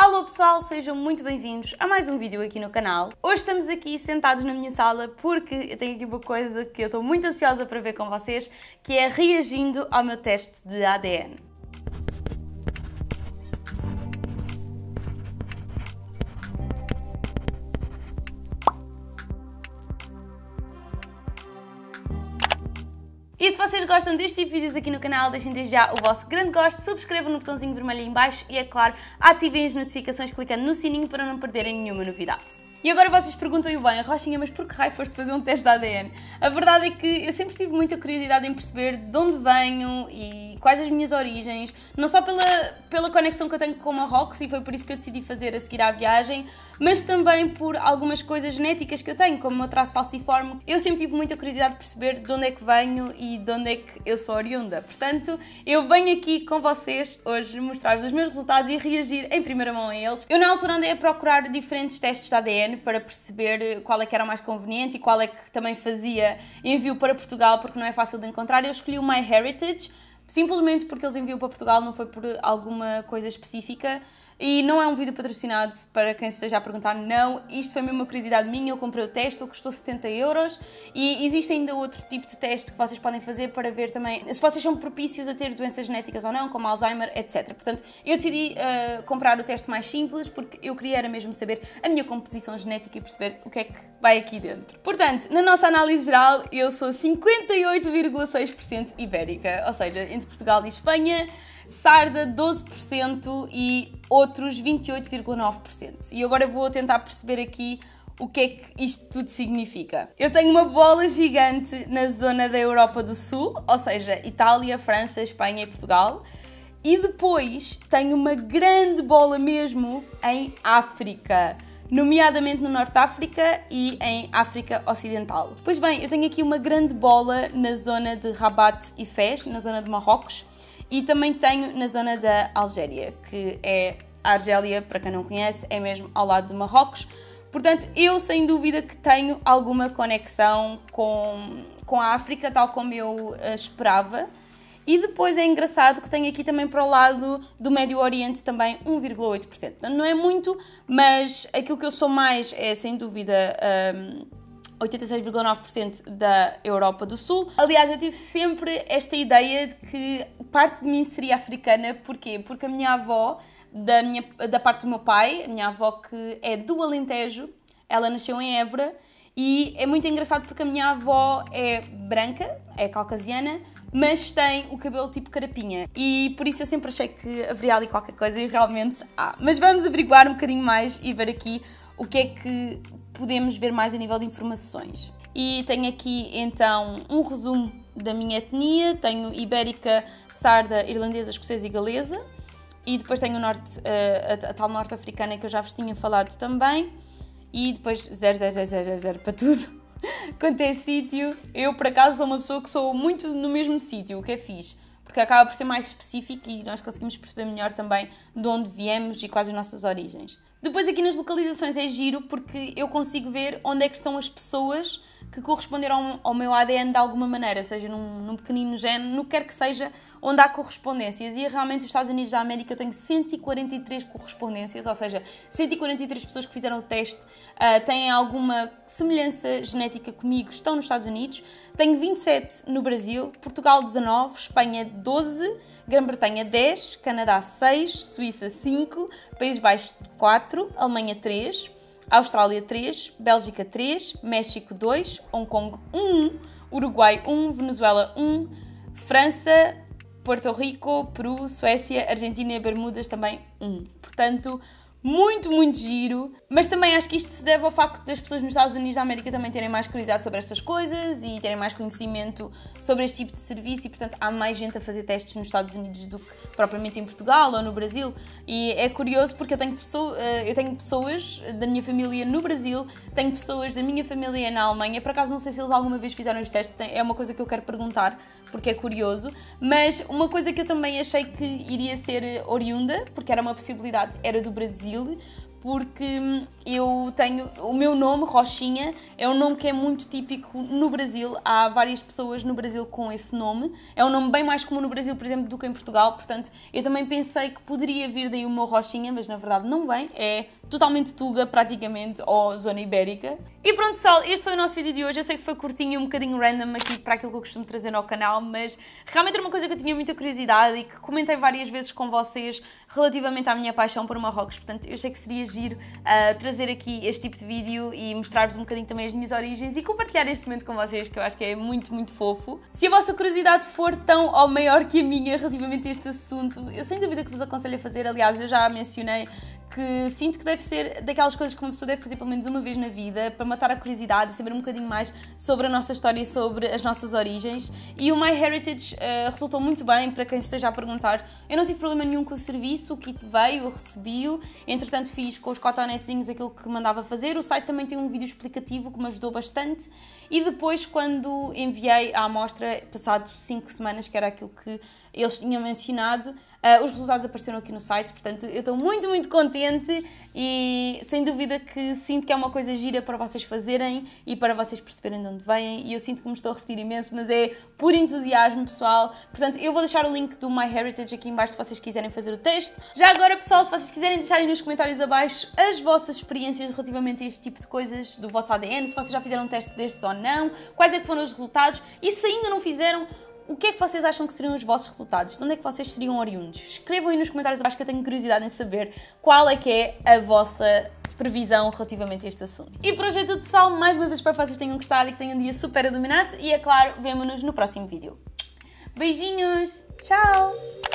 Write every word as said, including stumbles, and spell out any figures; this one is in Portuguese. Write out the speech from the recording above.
Alô pessoal, sejam muito bem-vindos a mais um vídeo aqui no canal. Hoje estamos aqui sentados na minha sala porque eu tenho aqui uma coisa que eu estou muito ansiosa para ver com vocês, que é reagindo ao meu teste de A D N. E se vocês gostam deste tipo de vídeos aqui no canal, deixem desde já o vosso grande gosto, subscrevam no botãozinho vermelho aí em baixo e, é claro, ativem as notificações clicando no sininho para não perderem nenhuma novidade. E agora vocês perguntam-me bem, Rochinha, mas por que raio foste fazer um teste de A D N? A verdade é que eu sempre tive muita curiosidade em perceber de onde venho e quais as minhas origens, não só pela, pela conexão que eu tenho com Marrocos, e foi por isso que eu decidi fazer a seguir à viagem, mas também por algumas coisas genéticas que eu tenho, como o meu traço falciforme. Eu sempre tive muita curiosidade de perceber de onde é que venho e de onde é que eu sou oriunda. Portanto, eu venho aqui com vocês hoje mostrar-vos os meus resultados e reagir em primeira mão a eles. Eu na altura andei a procurar diferentes testes de A D N para perceber qual é que era o mais conveniente e qual é que também fazia envio para Portugal, porque não é fácil de encontrar. Eu escolhi o MyHeritage, simplesmente porque eles enviam para Portugal, não foi por alguma coisa específica. E não é um vídeo patrocinado, para quem se esteja a perguntar, não. Isto foi mesmo uma curiosidade minha, eu comprei o teste, ele custou setenta euros. E existe ainda outro tipo de teste que vocês podem fazer para ver também se vocês são propícios a ter doenças genéticas ou não, como Alzheimer, etcétera. Portanto, eu decidi uh, comprar o teste mais simples, porque eu queria era mesmo saber a minha composição genética e perceber o que é que vai aqui dentro. Portanto, na nossa análise geral, eu sou cinquenta e oito vírgula seis por cento ibérica, ou seja, entre Portugal e Espanha. Sarda doze por cento e outros vinte e oito vírgula nove por cento. E agora vou tentar perceber aqui o que é que isto tudo significa. Eu tenho uma bola gigante na zona da Europa do Sul, ou seja, Itália, França, Espanha e Portugal. E depois tenho uma grande bola mesmo em África, nomeadamente no Norte de África e em África Ocidental. Pois bem, eu tenho aqui uma grande bola na zona de Rabat e Fez, na zona de Marrocos. E também tenho na zona da Algéria, que é a Argélia, para quem não conhece, é mesmo ao lado de Marrocos. Portanto, eu sem dúvida que tenho alguma conexão com, com a África, tal como eu uh, esperava. E depois é engraçado que tenho aqui também para o lado do Médio Oriente também um vírgula oito por cento. Não é muito, mas aquilo que eu sou mais é sem dúvida Um, oitenta e seis vírgula nove por cento da Europa do Sul. Aliás, eu tive sempre esta ideia de que parte de mim seria africana. Porquê? Porque a minha avó, da, minha, da parte do meu pai, a minha avó que é do Alentejo, ela nasceu em Évora, e é muito engraçado porque a minha avó é branca, é caucasiana, mas tem o cabelo tipo carapinha, e por isso eu sempre achei que haveria ali qualquer coisa, e realmente há. Mas vamos averiguar um bocadinho mais e ver aqui o que é que podemos ver mais a nível de informações. E tenho aqui então um resumo da minha etnia. Tenho ibérica, sarda, irlandesa, escocesa e galesa. E depois tenho o norte, a, a tal norte-africana que eu já vos tinha falado também. E depois zero, zero, zero, zero, zero para tudo. Quanto é sítio, eu por acaso sou uma pessoa que sou muito no mesmo sítio, o que é fixe, porque acaba por ser mais específico e nós conseguimos perceber melhor também de onde viemos e quais as nossas origens. Depois aqui nas localizações é giro porque eu consigo ver onde é que estão as pessoas que corresponderam ao meu A D N de alguma maneira, seja num, num pequenino gene, no que quer que seja, onde há correspondências. E realmente os Estados Unidos da América eu tenho cento e quarenta e três correspondências, ou seja, cento e quarenta e três pessoas que fizeram o teste uh, têm alguma semelhança genética comigo, estão nos Estados Unidos. Tenho vinte e sete no Brasil, Portugal dezanove, Espanha doze, Grã-Bretanha dez, Canadá seis, Suíça cinco, Países Baixos quatro, Alemanha três, Austrália três, Bélgica três, México dois, Hong Kong um, Uruguai um, Venezuela um, França, Porto Rico, Peru, Suécia, Argentina e Bermudas também um. Portanto, muito, muito giro, mas também acho que isto se deve ao facto das pessoas nos Estados Unidos da América também terem mais curiosidade sobre estas coisas e terem mais conhecimento sobre este tipo de serviço, e portanto há mais gente a fazer testes nos Estados Unidos do que propriamente em Portugal ou no Brasil. E é curioso porque eu tenho, pessoa, eu tenho pessoas da minha família no Brasil, tenho pessoas da minha família na Alemanha. Por acaso não sei se eles alguma vez fizeram este teste, é uma coisa que eu quero perguntar porque é curioso, mas uma coisa que eu também achei que iria ser oriunda, porque era uma possibilidade, era do Brasil, porque eu tenho o meu nome, Rochinha, é um nome que é muito típico no Brasil. Há várias pessoas no Brasil com esse nome. É um nome bem mais comum no Brasil, por exemplo, do que em Portugal. Portanto, eu também pensei que poderia vir daí o meu Rochinha, mas na verdade não vem. É totalmente Tuga, praticamente, ou zona ibérica. E pronto, pessoal, este foi o nosso vídeo de hoje. Eu sei que foi curtinho e um bocadinho random aqui para aquilo que eu costumo trazer no canal, mas realmente era uma coisa que eu tinha muita curiosidade e que comentei várias vezes com vocês relativamente à minha paixão por Marrocos. Portanto, eu sei que seria giro uh, trazer aqui este tipo de vídeo e mostrar-vos um bocadinho também as minhas origens e compartilhar este momento com vocês, que eu acho que é muito, muito fofo. Se a vossa curiosidade for tão ou maior que a minha relativamente a este assunto, eu sem dúvida que vos aconselho a fazer. Aliás, eu já mencionei que sinto que deve ser daquelas coisas que uma pessoa deve fazer pelo menos uma vez na vida para matar a curiosidade e saber um bocadinho mais sobre a nossa história e sobre as nossas origens. E o MyHeritage uh, resultou muito bem, para quem esteja a perguntar. Eu não tive problema nenhum com o serviço, o kit veio, eu recebi-o. Entretanto fiz com os cotonetezinhos aquilo que mandava fazer. O site também tem um vídeo explicativo que me ajudou bastante. E depois, quando enviei a amostra, passado cinco semanas, que era aquilo que eles tinham mencionado, uh, os resultados apareceram aqui no site. Portanto, eu estou muito, muito contente e sem dúvida que sinto que é uma coisa gira para vocês fazerem e para vocês perceberem de onde vêm, e eu sinto que me estou a repetir imenso, mas é por entusiasmo, pessoal. Portanto, eu vou deixar o link do MyHeritage aqui em baixo se vocês quiserem fazer o teste. Já agora, pessoal, se vocês quiserem deixarem nos comentários abaixo as vossas experiências relativamente a este tipo de coisas do vosso A D N, se vocês já fizeram um teste destes ou não, quais é que foram os resultados, e se ainda não fizeram, o que é que vocês acham que seriam os vossos resultados? De onde é que vocês seriam oriundos? Escrevam aí nos comentários abaixo que eu tenho curiosidade em saber qual é que é a vossa previsão relativamente a este assunto. E por hoje é tudo, pessoal. Mais uma vez espero que vocês tenham gostado e que tenham um dia super iluminado. E é claro, vemo-nos no próximo vídeo. Beijinhos! Tchau!